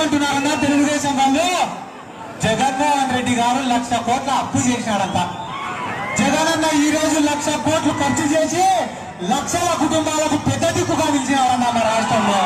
ఏమంటున్నారన్నా తెలుగుదేశం వాళ్ళు? జగన్మోహన్ రెడ్డి గారు 1,00,000 కోట్ల అప్పు చేశాడంట. జగనన్న ఈ రోజు 1,00,000 కోట్లు ఖర్చు చేసి లక్షల కుటుంబాలకు పెద్ద దిక్కుగా నిలిచినారన్న మన రాష్ట్రంలో.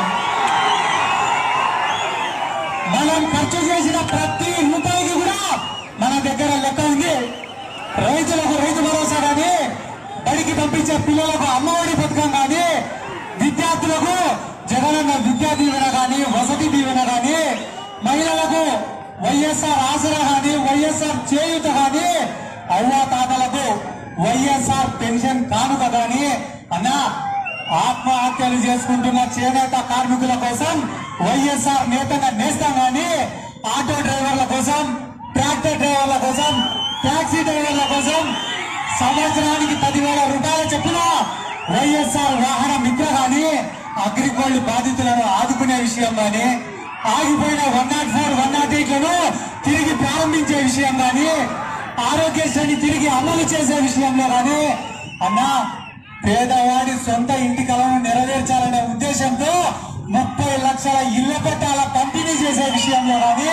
మనం ఖర్చు చేసిన ప్రతి రూపాయికి కూడా మన దగ్గర లెక్క ఉంది. రైతులకు రైతు భరోసా కానీ, బడికి పంపించే పిల్లలకు అమ్మఒడి పథకం కానీ, విద్యార్థులకు జగనన్న విద్యా దీవెన కానీ, వసతి దీవెన కానీ, మహిళలకు వైఎస్ఆర్ ఆసరా కానీ, వైఎస్ఆర్ చేయూత కానీ, అవ్వా తాతలకు వైఎస్ఆర్ పెన్షన్ కానుక కానీ, అన్నా ఆత్మహత్యలు చేసుకుంటున్న చేనేత కార్మికుల కోసం వైఎస్ఆర్ నేస్తాం కానీ, ఆటో డ్రైవర్ల కోసం, ట్రాక్టర్ డ్రైవర్ల కోసం, టాక్సీ డ్రైవర్ల కోసం సంవత్సరానికి 10,000 రూపాయల చొప్పున వైఎస్ఆర్ వాహన మిత్ర కానీ, అగ్రిగోల్డ్ బాధితులను ఆదుకునే విషయం కానీ, ఆగిపోయిన 104, 108లను తిరిగి ప్రారంభించే విషయం కానీ, ఆరోగ్యశ్రీని తిరిగి అమలు చేసే విషయంలో కానీ, అన్నా పేదవాడి సొంత ఇంటి కలను నెరవేర్చాలనే ఉద్దేశంతో 30 లక్షల ఇళ్ల పట్టాల పంపిణీ చేసే విషయంలో కానీ,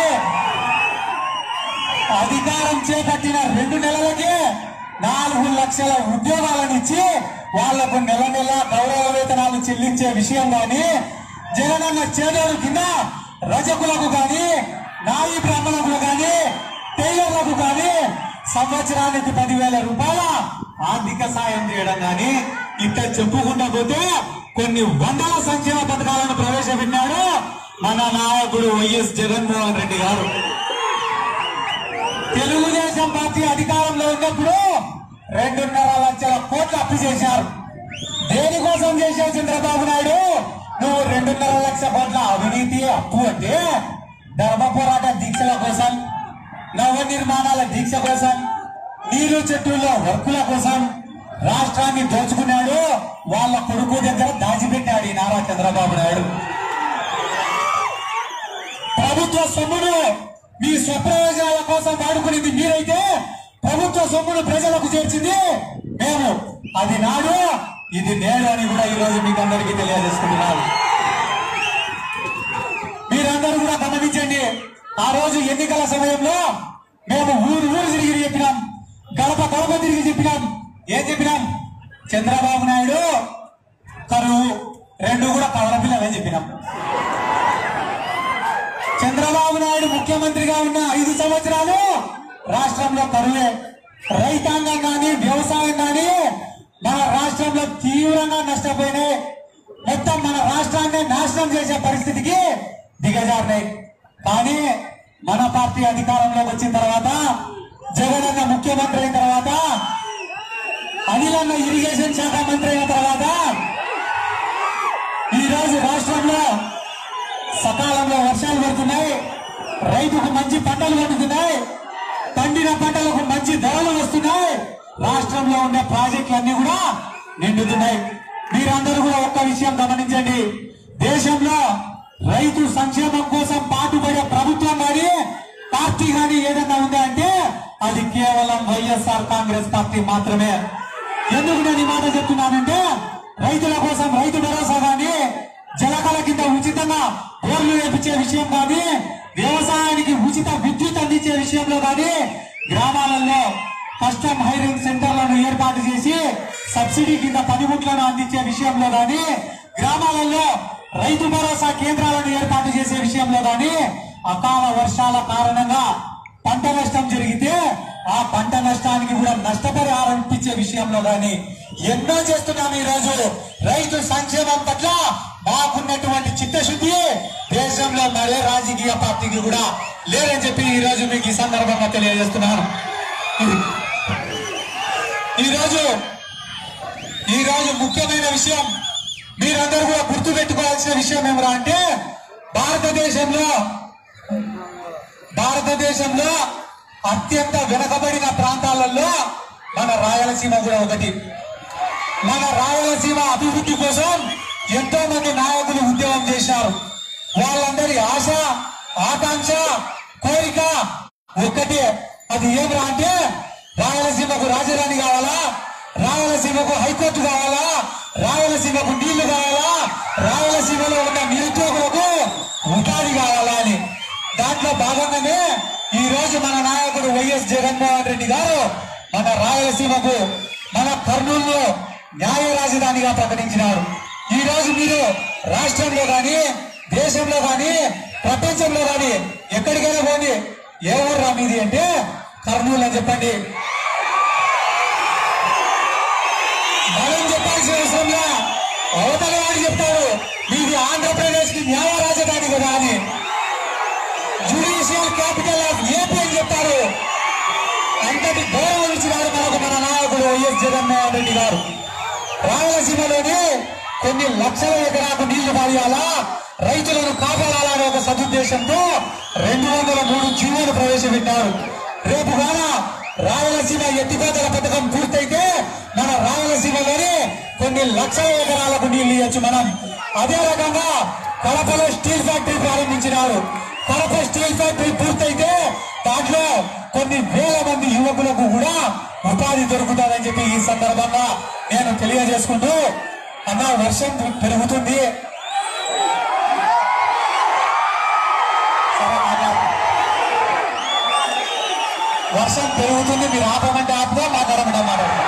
అధికారం చేపట్టిన 2 నెలలకే 4 లక్షల ఉద్యోగాలను ఇచ్చి వాళ్లకు నెల నెల గౌరవ వేతనాలు చెల్లించే విషయం కానీ, జగనన్న చేదోడు కింద రజకులకు కానీ, నాయి బ్రాహ్మణులకు కానీ, టైలర్లకు కానీ సంవత్సరానికి 10,000 రూపాయల ఆర్థిక సాయం చేయడం కానీ, ఇట్లా చెప్పుకుంటా పోతే కొన్ని వందల సంక్షేమ పథకాలను ప్రవేశపెట్టినాడు మన నాయకుడు వైఎస్ జగన్మోహన్ రెడ్డి గారు. తెలుగుదేశం పార్టీ అధికారంలో ఉన్నప్పుడు 2.5 లక్షల కోట్ల అప్పు చేశారు. దేనికోసం చేశావు చంద్రబాబు నాయుడు? నువ్వు 2.5 లక్షల కోట్ల అవినీతి అప్పు అంటే ధర్మ పోరాట దీక్షల కోసం, నవ నిర్మాణాల దీక్ష కోసం, నీరు చెట్టుల్లో వర్కుల కోసం రాష్ట్రాన్ని దోచుకున్నాడు. వాళ్ళ కొడుకు దగ్గర దాచిపెట్టాడు ఈ నారా చంద్రబాబు నాయుడు. ప్రభుత్వ సొమ్మును మీ స్వప్రయోజనాల కోసం వాడుకునేది మీరైతే, ప్రభుత్వ సొమ్మును ప్రజలకు చేర్చింది మేము. అది నాడు, ఇది నేడు అని కూడా ఈ రోజు మీకు అందరికీ తెలియజేసుకుంటున్నారు. మీరందరూ కూడా గమనించండి. ఆ రోజు ఎన్నికల సమయంలో మేము ఊరు తిరిగి చెప్పినాం, గడప తిరిగి చెప్పినాం. ఏం చెప్పినాం? చంద్రబాబు నాయుడు కరువు, 2 కూడా కళ్ళ పిల్లలని చెప్పినాం. చంద్రబాబు నాయుడు ముఖ్యమంత్రిగా ఉన్న 5 సంవత్సరాలు రాష్ట్రంలో కరువే. రైతాంగం కానీ, వ్యవసాయం కానీ మన రాష్ట్రంలో తీవ్రంగా నష్టపోయినాయి. మొత్తం మన రాష్ట్రాన్ని నాశనం చేసే పరిస్థితికి దిగజారినాయి. కానీ మన పార్టీ అధికారంలోకి వచ్చిన తర్వాత, జగనన్న ముఖ్యమంత్రి అయిన తర్వాత, అనిలన్న ఇరిగేషన్ శాఖ మంత్రి అయిన తర్వాత ఈ రోజు రాష్ట్రంలో సకాలంలో వర్షాలు పడుతున్నాయి, రైతుకు మంచి పంటలు పండుతున్నాయి, పండిన పంటలకు మంచి ధరలు వస్తున్నాయి, రాష్ట్రంలో ఉండే ప్రాజెక్టులన్నీ కూడా నిండుతున్నాయి. మీరందరూ కూడా ఒక్క విషయం గమనించండి. దేశంలో రైతు సంక్షేమం కోసం పాటుపడే ప్రభుత్వం కానీ, పార్టీ కానీ ఏదన్నా ఉందా అంటే అది కేవలం వైఎస్ఆర్ కాంగ్రెస్ పార్టీ మాత్రమే. ఎందుకు నేను ఈ మాట చెప్తున్నానంటే, రైతుల కోసం రైతు భరోసా కానీ, జలకళ కింద ఉచితంగా బోర్లు వేపించే విషయం కానీ, వ్యవసాయానికి ఉచిత విద్యుత్ అందించే విషయంలో కానీ, గ్రామాలలో కస్టమ్ హైరింగ్ సెంటర్లను ఏర్పాటు చేసి సబ్సిడీ కింద పనిముట్లను అందించే విషయంలో కానీ, గ్రామాలలో రైతు భరోసా కేంద్రాలను ఏర్పాటు చేసే విషయంలో కానీ, అకాల వర్షాల కారణంగా పంట నష్టం జరిగితే ఆ పంట నష్టానికి కూడా నష్టపరిహారం ఇచ్చే విషయంలో కానీ ఎన్నో చేస్తున్నాం. ఈ రోజు రైతు సంక్షేమం పట్ల మాకున్నటువంటి చిత్తశుద్ధి దేశంలో మరే రాజకీయ పార్టీకి కూడా లేదని చెప్పి ఈ రోజు మీకు ఈ సందర్భంగా తెలియజేస్తున్నాను. ఈ రోజు ముఖ్యమైన విషయం మీరందరూ కూడా గుర్తు పెట్టుకోవాల్సిన విషయం ఏమరా అంటే, భారతదేశంలో అత్యంత వెనుకబడిన ప్రాంతాలలో మన రాయలసీమ కూడా ఒకటి. మన రాయలసీమ అభివృద్ధి కోసం ఎంతో మంది నాయకులు ఉద్యమం చేశారు. వాళ్ళందరి ఆశ, ఆకాంక్ష, కోరిక ఒక్కటే. అది ఏమిరా అంటే, రాయలసీమకు రాజధాని కావాలా, రాయలసీమకు హైకోర్టు కావాలా, రాయలసీమకు నీళ్లు కావాలా, రాయలసీమలో ఉన్న నిరుద్యోగులకు ఉపాధి కావాలా అని. భాగంగానే ఈ రోజు మన నాయకుడు వైఎస్ జగన్మోహన్ రెడ్డి గారు మన రాయలసీమకు మన కర్నూలులో న్యాయ రాజధానిగా ప్రకటించినారు. ఈ రోజు మీరు రాష్ట్రంలో గాని దేశంలో గాని ప్రపంచంలో గాని ఎక్కడికైనా పోండి, ఏ ఊర్రా మీది అంటే కర్నూలు అని చెప్పండి. మనం చెప్పాల్సిన అవసరంలా అవతల వాడు చెప్తాడు మీది ఆంధ్రప్రదేశ్ కి న్యాయ రాజధాని కదా అని, జ్యుడిషియల్ క్యాపిటల్ ఆఫ్ ఏపీ అని చెప్తారు. అంతటి గౌరవం ఇచ్చినారు మనకు మన నాయకుడు వైఎస్ జగన్మోహన్ రెడ్డి గారు. రాయలసీమలోని కొన్ని లక్షల ఎకరాలకు నీళ్లు పారేయాలా, రైతులను కాపాడాలనే ఒక సదుద్దేశంతో 203 జీవోలు ప్రవేశపెట్టారు. రేపు గాన రాయలసీమ ఎత్తిపోతల పథకం పూర్తయితే మన రాయలసీమలోని కొన్ని లక్షల ఎకరాలకు నీళ్లు ఇవ్వచ్చు మనం. అదే రకంగా కడపలో స్టీల్ ఫ్యాక్టరీ ప్రారంభించినారు. కడప స్టీల్ ఫ్యాక్టరీ పూర్తయితే దాంట్లో కొన్ని వేల మంది యువకులకు కూడా ఉపాధి దొరుకుతుందని చెప్పి ఈ సందర్భంగా నేను తెలియజేసుకుంటూ, అన్న వర్షం పెరుగుతుంది, వర్షం పెరుగుతుంది, మీరు ఆపమంటే ఆపుదా, మాట్లాడమంటే మాట్లాడదా.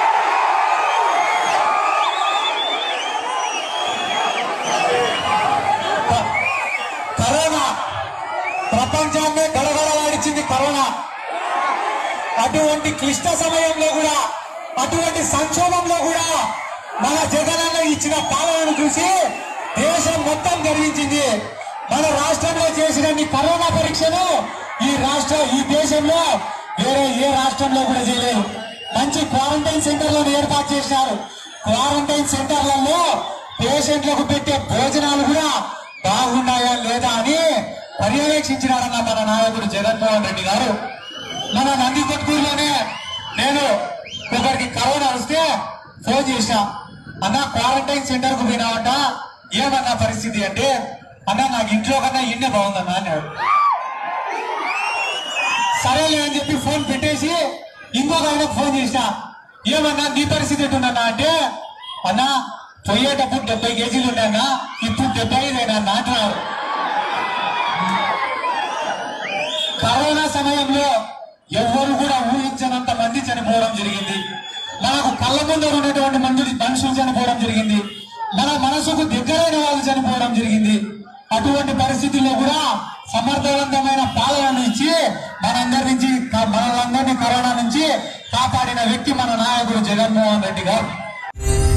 కరోనా ప్రపంచాన్ని గడగడలాడించింది కరోనా. అటువంటి క్లిష్ట సమయంలో కూడా, అటువంటి సంక్షోభంలో కూడా మన జగనన్న ఇచ్చిన పాలనను చూసి దేశం మొత్తం గర్వించింది. మన రాష్ట్రంలో చేసిన కరోనా పరీక్షను ఈ దేశంలో వేరే ఏ రాష్ట్రంలో కూడా చేయలేదు. మంచి క్వారంటైన్ సెంటర్లను ఏర్పాటు చేసినారు. క్వారంటైన్ సెంటర్లలో పేషెంట్లకు పెట్టే భోజనాలు కూడా బాగున్నాయా లేదా అని పర్యవేక్షించినారన్న మన నాయకుడు జగన్మోహన్ రెడ్డి గారు. మన నందికొట్కూరులోనే నేను ఒకరికి కరోనా వస్తే ఫోన్ చేసినా, అన్న క్వారంటైన్ సెంటర్ కు పోయినావంట, ఏమన్నా పరిస్థితి అంటే, అన్న నాకు ఇంట్లో కన్నా ఇన్నే బాగుందన్నా అన్నాడు. సరేలే అని చెప్పి ఫోన్ పెట్టేసి ఇంకొక ఆయనకు ఫోన్ చేసినా, ఏమన్నా నీ పరిస్థితి ఎట్టున్నా అంటే, అన్న పోయేటప్పుడు 70 కేజీలు ఉన్నాయన్నా, ఇప్పుడు 75 అయినా అంటున్నారు. కరోనా సమయంలో ఎవరు కూడా ఊహించనంత మంది చనిపోవడం జరిగింది. మనకు కళ్ళ ముందర ఉన్నటువంటి మనుషులు చనిపోవడం జరిగింది. మన మనసుకు దగ్గరైన వాళ్ళు చనిపోవడం జరిగింది. అటువంటి పరిస్థితుల్లో కూడా సమర్థవంతమైన పాలనను ఇచ్చి మనలందరినీ కరోనా నుంచి కాపాడిన వ్యక్తి మన నాయకుడు జగన్మోహన్ రెడ్డి గారు.